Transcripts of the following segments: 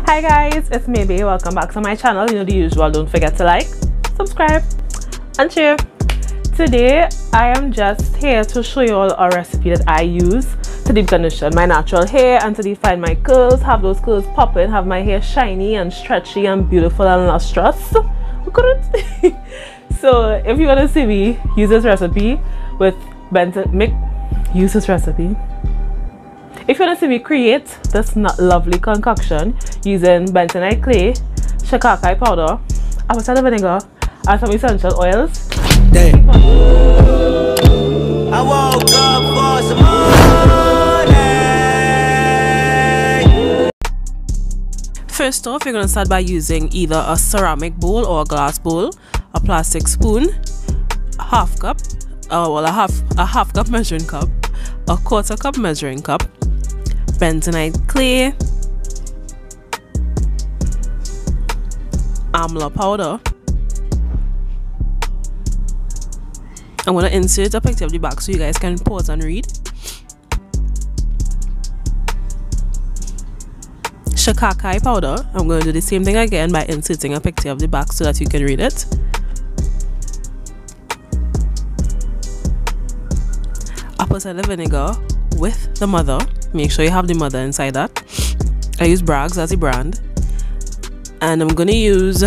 Hi guys, it's Maybe. Welcome back to my channel. You know the usual, don't forget to like, subscribe and share. Today I am just here to show you all a recipe that I use to deep condition my natural hair and to define my curls, have those curls popping, have my hair shiny and stretchy and beautiful and lustrous. Look at it. So if you want to see me use this recipe with use this recipe. If you want to see me create this lovely concoction using bentonite clay, shikakai powder, apple cider vinegar, and some essential oils. Damn. I woke up for some money. First off, you're going to start by using either a ceramic bowl or a glass bowl, a plastic spoon, a half cup measuring cup, a quarter cup measuring cup, bentonite clay, amla powder. I'm going to insert a picture of the back so you guys can pause and read. Shikakai powder. I'm going to do the same thing again by inserting a picture of the back so that you can read it. Apple cider vinegar with the mother. Make sure you have the mother inside that. I use Bragg's as the brand. And I'm going to use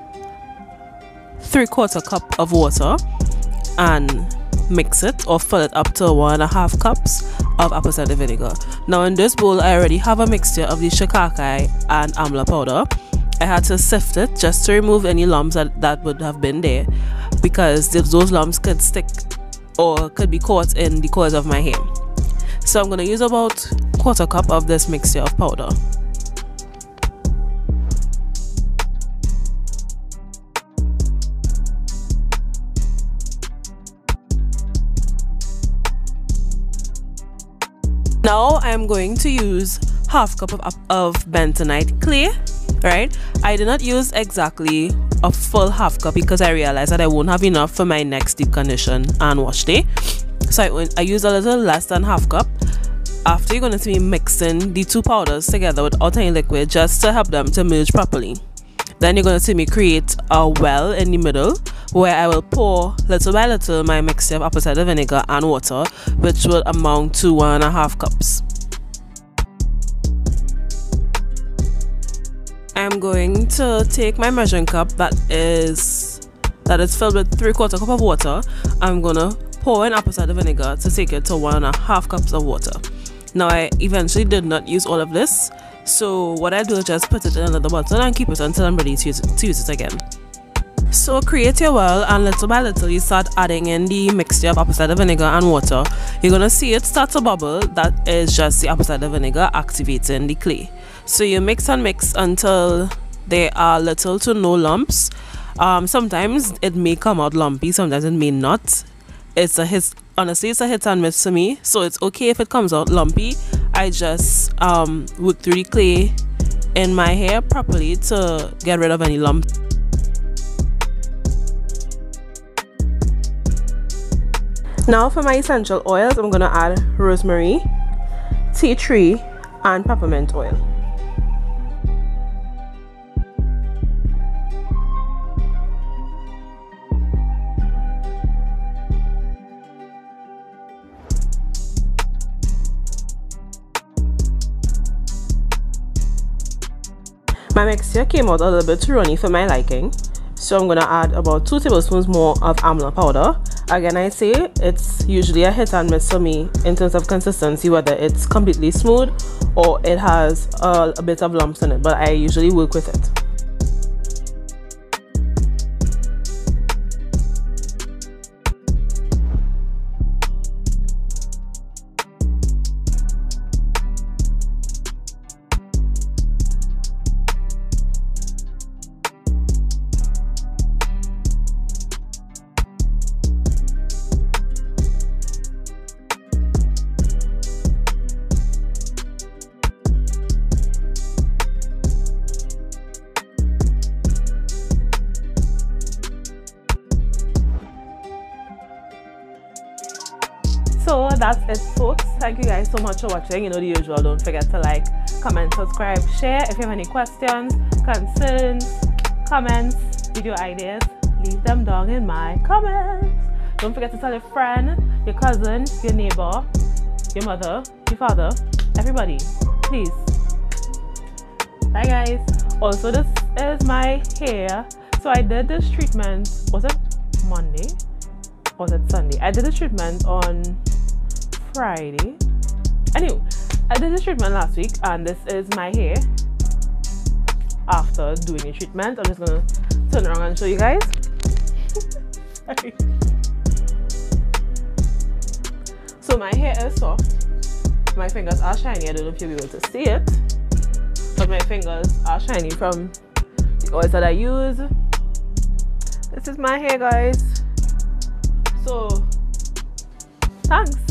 3/4 cup of water and mix it or fill it up to 1.5 cups of apple cider vinegar. Now in this bowl I already have a mixture of the shikakai and amla powder. I had to sift it just to remove any lumps that would have been there, because those lumps could stick or could be caught in the coils of my hair. So I'm going to use about 1/4 cup of this mixture of powder. Now I'm going to use 1/2 cup of bentonite clay, right? I did not use exactly a full 1/2 cup because I realized that I won't have enough for my next deep condition and wash day. So I use a little less than 1/2 cup. After, you're going to see me mixing the two powders together without any liquid just to help them to merge properly. Then you're going to see me create a well in the middle where I will pour little by little my mixture of apple cider vinegar and water, which will amount to 1.5 cups. I'm going to take my measuring cup that is filled with 3/4 cup of water. I'm going to pour in apple cider vinegar to take it to 1.5 cups of water. Now I eventually did not use all of this, so what I do is just put it in another bottle and keep it until I'm ready to use it again. So create your well, and little by little you start adding in the mixture of apple cider vinegar and water. You're going to see it start to bubble. That is just the apple cider vinegar activating the clay. So you mix and mix until there are little to no lumps. Sometimes it may come out lumpy, sometimes it may not. Honestly, it's a hit and miss for me, so it's okay if it comes out lumpy. I just work through the clay in my hair properly to get rid of any lumps. Now for my essential oils, I'm going to add rosemary, tea tree, and peppermint oil. My mixture came out a little bit too runny for my liking, so I'm going to add about 2 tablespoons more of amla powder. Again, I say it's usually a hit and miss for me in terms of consistency, whether it's completely smooth or it has a bit of lumps in it, but I usually work with it. So that's it, folks. Thank you guys so much for watching. You know the usual, don't forget to like, comment, subscribe, share. If you have any questions, concerns, comments, video ideas, leave them down in my comments. Don't forget to tell your friend, your cousin, your neighbor, your mother, your father, everybody, please. Bye guys. Also, this is my hair. So I did this treatment, was it Monday? Was it Sunday? I did this treatment on Friday. Anyway, I did this treatment last week, and this is my hair after doing the treatment. I'm just gonna turn around and show you guys. Sorry. So my hair is soft. My fingers are shiny. I don't know if you'll be able to see it, but my fingers are shiny from the oils that I use. This is my hair, guys. So thanks.